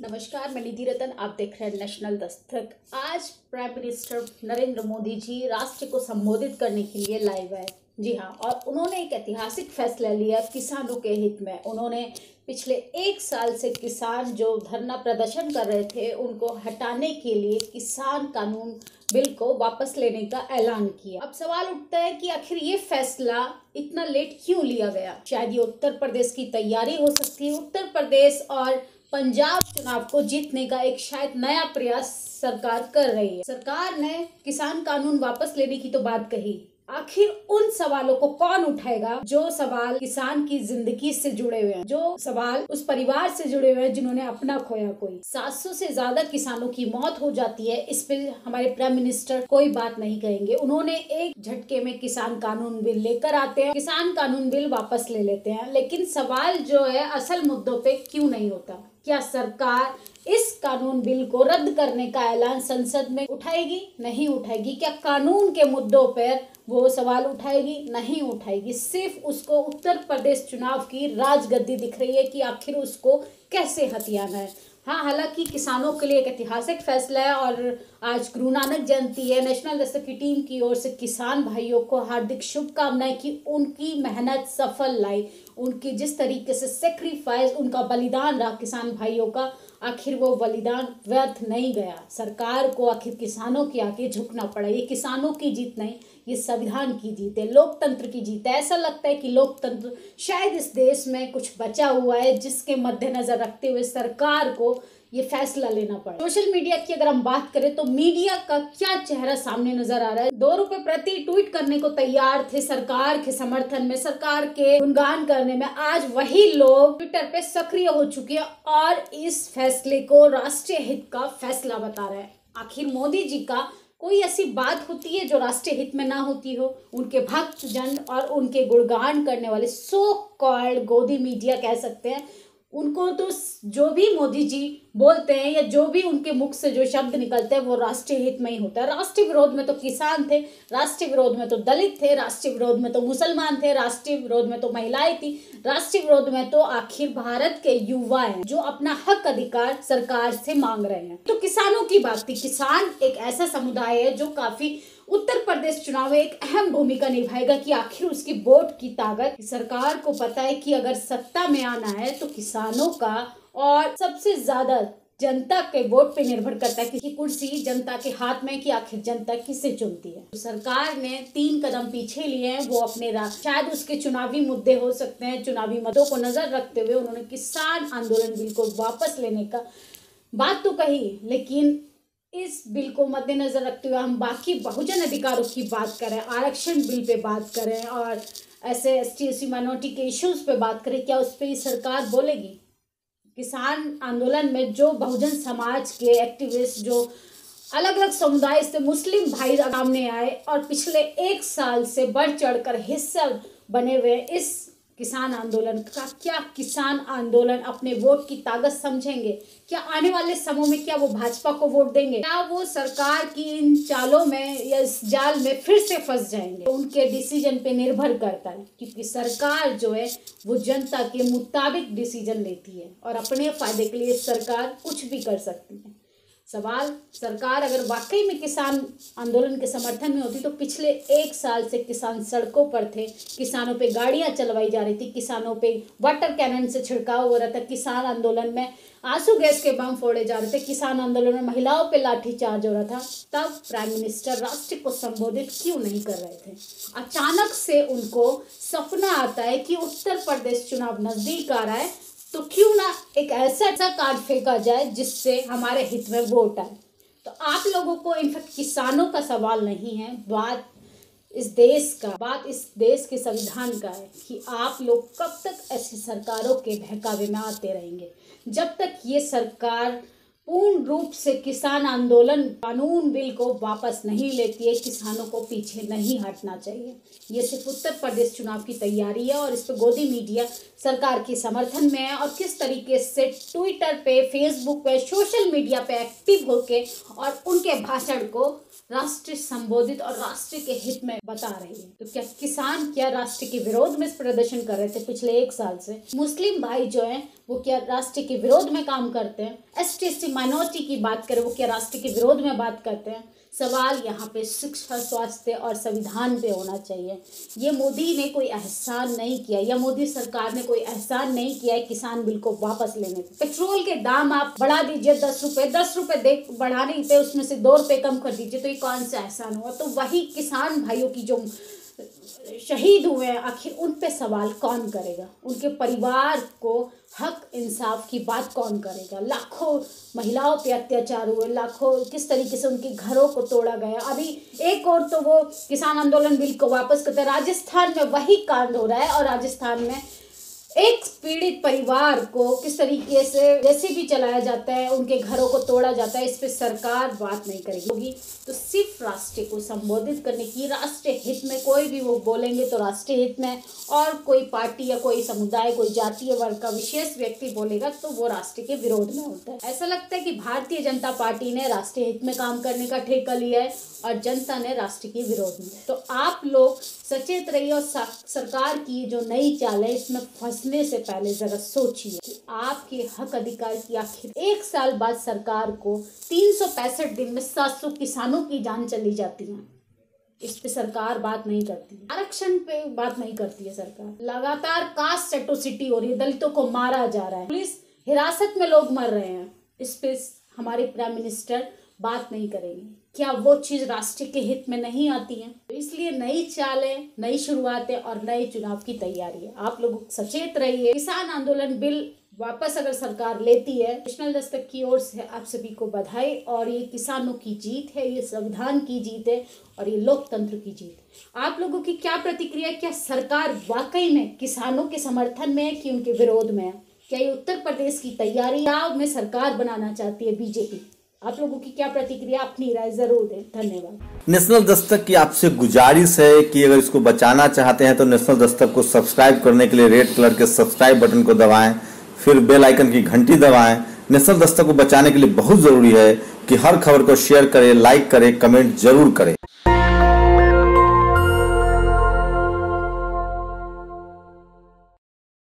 नमस्कार, मैं निधि रतन। आप देख रहे हैं नेशनल दस्तक। आज प्राइम मिनिस्टर नरेंद्र मोदी जी राष्ट्र को संबोधित करने के लिए लाइव है। जी हाँ, और उन्होंने एक ऐतिहासिक फैसला लिया किसानों के हित में। उन्होंने पिछले 1 साल से किसान जो धरना प्रदर्शन कर रहे थे उनको हटाने के लिए किसान कानून बिल को वापस लेने का ऐलान किया। अब सवाल उठता है कि आखिर ये फैसला इतना लेट क्यों लिया गया। शायद ये उत्तर प्रदेश की तैयारी हो सकती है। उत्तर प्रदेश और पंजाब चुनाव को जीतने का एक शायद नया प्रयास सरकार कर रही है। सरकार ने किसान कानून वापस लेने की तो बात कही, आखिर उन सवालों को कौन उठाएगा जो सवाल किसान की जिंदगी से जुड़े हुए हैं, जो सवाल उस परिवार से जुड़े हुए हैं जिन्होंने अपना खोया। कोई 700 से ज्यादा किसानों की मौत हो जाती है, इस पे हमारे प्राइम मिनिस्टर कोई बात नहीं कहेंगे। उन्होंने एक झटके में किसान कानून बिल लेकर आते हैं, किसान कानून बिल वापस ले लेते हैं। लेकिन सवाल जो है असल मुद्दों पे क्यों नहीं होता। क्या सरकार इस कानून बिल को रद्द करने का ऐलान संसद में उठाएगी? नहीं उठाएगी। क्या कानून के मुद्दों पर वो सवाल उठाएगी? नहीं उठाएगी। सिर्फ उसको उत्तर प्रदेश चुनाव की राजगद्दी दिख रही है कि आखिर उसको कैसे हथियाना है। हाँ, हालांकि किसानों के लिए एक ऐतिहासिक फैसला है और आज गुरु नानक जयंती है। नेशनल दस्तक की टीम की ओर से किसान भाइयों को हार्दिक शुभकामनाएं कि उनकी मेहनत सफल लाई। उनकी जिस तरीके से सेक्रीफाइस, उनका बलिदान रहा किसान भाइयों का, आखिर वो बलिदान व्यर्थ नहीं गया। सरकार को आखिर किसानों के आगे झुकना पड़ा। ये किसानों की जीत नहीं, ये संविधान की जीत है, लोकतंत्र की जीत है। ऐसा लगता है कि लोकतंत्र शायद इस देश में कुछ बचा हुआ है, जिसके मद्देनजर रखते हुए सरकार को ये फैसला लेना पड़ा। सोशल मीडिया की अगर हम बात करें तो मीडिया का क्या चेहरा सामने नजर आ रहा है। 2 रुपए प्रति ट्वीट करने को तैयार थे सरकार के समर्थन में, सरकार के गुणगान करने में। आज वही लोग ट्विटर पे सक्रिय हो चुके हैं और इस फैसले को राष्ट्रीय हित का फैसला बता रहे हैं। आखिर मोदी जी का कोई ऐसी बात होती है जो राष्ट्रीय हित में ना होती हो। उनके भक्त जन और उनके गुणगान करने वाले सो कॉल्ड गोदी मीडिया कह सकते हैं, उनको तो जो भी मोदी जी बोलते हैं या जो भी उनके मुख से जो शब्द निकलते हैं वो राष्ट्रीय हित में ही होता है। राष्ट्रीय विरोध में तो किसान थे, राष्ट्रीय विरोध में तो दलित थे, राष्ट्रीय विरोध में तो मुसलमान थे, राष्ट्रीय विरोध में तो महिलाएं थी, राष्ट्रीय विरोध में तो आखिर भारत के युवा हैं जो अपना हक अधिकार सरकार से मांग रहे हैं। तो किसानों की बात थी। किसान एक ऐसा समुदाय है जो काफी उत्तर प्रदेश चुनाव में एक अहम भूमिका निभाएगा कि आखिर उसकी वोट की ताकत। सरकार को पता है कि अगर सत्ता में आना है तो किसानों का और सबसे ज्यादा जनता के वोट पे निर्भर करता है कि कुर्सी जनता के हाथ में, कि आखिर जनता किसे चुनती है। तो सरकार ने 3 कदम पीछे लिए हैं। वो अपने शायद उसके चुनावी मुद्दे हो सकते हैं, चुनावी मुद्दों को नजर रखते हुए उन्होंने किसान आंदोलन बिल को वापस लेने का बात तो कही, लेकिन इस बिल को मद्देनजर रखते हुए हम बाकी बहुजन अधिकारों की बात करें, आरक्षण बिल पे बात करें और ऐसे ST SC माइनॉरिटी के इश्यूज पे बात करें, क्या उस पर सरकार बोलेगी? किसान आंदोलन में जो बहुजन समाज के एक्टिविस्ट, जो अलग अलग समुदाय से मुस्लिम भाई सामने आए और पिछले 1 साल से बढ़ चढ़कर हिस्सा बने हुए इस किसान आंदोलन का, क्या किसान आंदोलन अपने वोट की ताकत समझेंगे? क्या आने वाले समय में क्या वो भाजपा को वोट देंगे? क्या वो सरकार की इन चालों में या इस जाल में फिर से फंस जाएंगे? उनके डिसीजन पे निर्भर करता है, क्योंकि सरकार जो है वो जनता के मुताबिक डिसीजन लेती है और अपने फायदे के लिए सरकार कुछ भी कर सकती है। सवाल, सरकार अगर वाकई में किसान आंदोलन के समर्थन में होती तो पिछले 1 साल से किसान सड़कों पर थे, किसानों पे गाड़ियां चलवाई जा रही थी, किसानों पे वाटर कैनन से छिड़काव हो रहा था, किसान आंदोलन में आंसू गैस के बम फोड़े जा रहे थे, किसान आंदोलन में महिलाओं पे लाठीचार्ज हो रहा था। तब प्राइम मिनिस्टर राष्ट्र को संबोधित क्यों नहीं कर रहे थे? अचानक से उनको सपना आता है कि उत्तर प्रदेश चुनाव नजदीक आ रहा है, तो क्यों ना एक ऐसा कार्ड फेंका जाए जिससे हमारे हित में वोट आए। तो आप लोगों को, इनफैक्ट किसानों का सवाल नहीं है, बात इस देश के संविधान का है कि आप लोग कब तक ऐसी सरकारों के बहकावे में आते रहेंगे। जब तक ये सरकार पूर्ण रूप से किसान आंदोलन कानून बिल को वापस नहीं लेती है, किसानों को पीछे नहीं हटना चाहिए। ये सिर्फ उत्तर प्रदेश चुनाव की तैयारी है और इस पर गोदी मीडिया सरकार के समर्थन में है और किस तरीके से ट्विटर पे, फेसबुक पे, सोशल मीडिया पे एक्टिव होके और उनके भाषण को राष्ट्र संबोधित और राष्ट्र के हित में बता रही है। तो क्या किसान क्या राष्ट्र के विरोध में प्रदर्शन कर रहे थे पिछले 1 साल से? मुस्लिम भाई जो हैं वो क्या राष्ट्र के विरोध में काम करते हैं? ST माइनॉरिटी की बात करें, वो क्या राष्ट्र के विरोध में बात करते हैं? सवाल यहाँ पे शिक्षा, स्वास्थ्य और संविधान पे होना चाहिए। ये मोदी ने कोई एहसान नहीं किया या मोदी सरकार ने कोई एहसान नहीं किया है किसान बिल को वापस लेने पे। पेट्रोल के दाम आप बढ़ा दीजिए 10 रुपए दे बढ़ाने पे उसमें से 2 रुपए कम कर दीजिए, तो ये कौन सा एहसान हुआ? तो वही किसान भाइयों की जो शहीद हुए हैं, आखिर उन पे सवाल कौन करेगा? उनके परिवार को हक इंसाफ की बात कौन करेगा? लाखों महिलाओं पे अत्याचार हुए, लाखों किस तरीके से उनके घरों को तोड़ा गया। अभी एक और तो वो किसान आंदोलन बिल को वापस करते हैं, राजस्थान में वही कांड हो रहा है और राजस्थान में एक पीड़ित परिवार को किस तरीके से जैसे भी चलाया जाता है, उनके घरों को तोड़ा जाता है, इस पे सरकार बात नहीं करेगी। तो सिर्फ राष्ट्र को संबोधित करने की, राष्ट्र हित में कोई भी वो बोलेंगे तो राष्ट्र हित में, और कोई पार्टी या कोई समुदाय, कोई जातीय वर्ग का विशेष व्यक्ति बोलेगा तो वो राष्ट्र के विरोध में होता है। ऐसा लगता है कि भारतीय जनता पार्टी ने राष्ट्रीय हित में काम करने का ठेका लिया है और जनता ने राष्ट्र के विरोध में। तो आप लोग सचेत रहिए और सरकार की जो नई चाल है इसमें फंसने से पहले जरा सोचिए कि आपके हक अधिकार की आखिर 1 साल बाद सरकार को 365 दिन में 700 किसानों की जान चली जाती है, इस पे सरकार बात नहीं करती। आरक्षण पे बात नहीं करती है सरकार। लगातार कास्ट एट्रोसिटी हो रही है, दलितों को मारा जा रहा है, पुलिस हिरासत में लोग मर रहे हैं, इस पे हमारे प्राइम मिनिस्टर बात नहीं करेंगे। क्या वो चीज राष्ट्र के हित में नहीं आती है? तो इसलिए नई चालें, नई शुरुआतें और नए चुनाव की तैयारी है। आप लोग सचेत रहिए। किसान आंदोलन बिल वापस अगर सरकार लेती है, नेशनल दस्तक की ओर से आप सभी को बधाई। और ये किसानों की जीत है, ये संविधान की जीत है और ये लोकतंत्र की जीत है। आप लोगों की क्या प्रतिक्रिया? क्या सरकार वाकई में किसानों के समर्थन में है कि उनके विरोध में है? क्या ये उत्तर प्रदेश की तैयारी में सरकार बनाना चाहती है बीजेपी? आप लोगों की क्या प्रतिक्रिया? अपनी राय जरूर दें। धन्यवाद। नेशनल दस्तक की आपसे गुजारिश है कि अगर इसको बचाना चाहते हैं तो नेशनल दस्तक को सब्सक्राइब करने के लिए रेड कलर के सब्सक्राइब बटन को दबाएं, फिर बेल आइकन की घंटी दबाएं। नेशनल दस्तक को बचाने के लिए बहुत जरूरी है कि हर खबर को शेयर करें, लाइक करें, कमेंट जरूर करें।